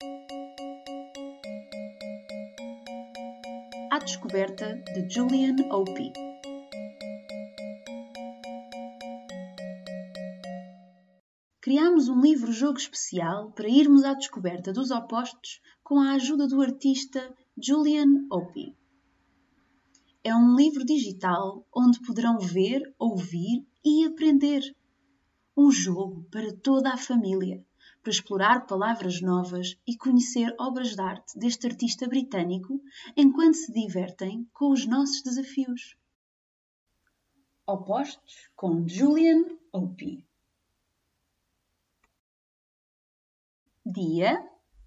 A Descoberta, de Julian Opie. Criámos um livro-jogo especial para irmos à descoberta dos opostos com a ajuda do artista Julian Opie. É um livro digital onde poderão ver, ouvir e aprender. Um jogo para toda a família, para explorar palavras novas e conhecer obras de arte deste artista britânico enquanto se divertem com os nossos desafios. Opostos com Julian Opie. Dia,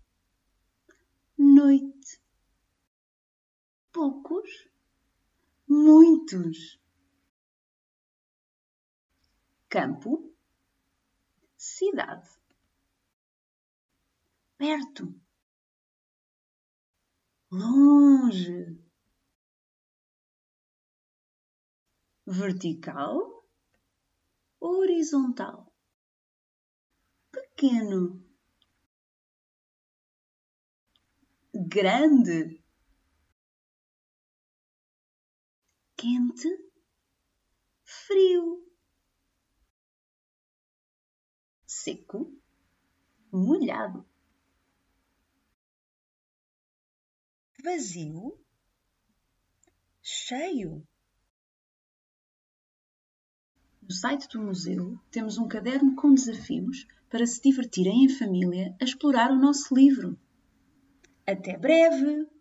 noite. Poucos, muitos. Campo, cidade. Perto, longe. Vertical, horizontal. Pequeno, grande. Quente, frio. Seco, molhado. Vazio, cheio. No site do museu temos um caderno com desafios para se divertirem em família a explorar o nosso livro. Até breve!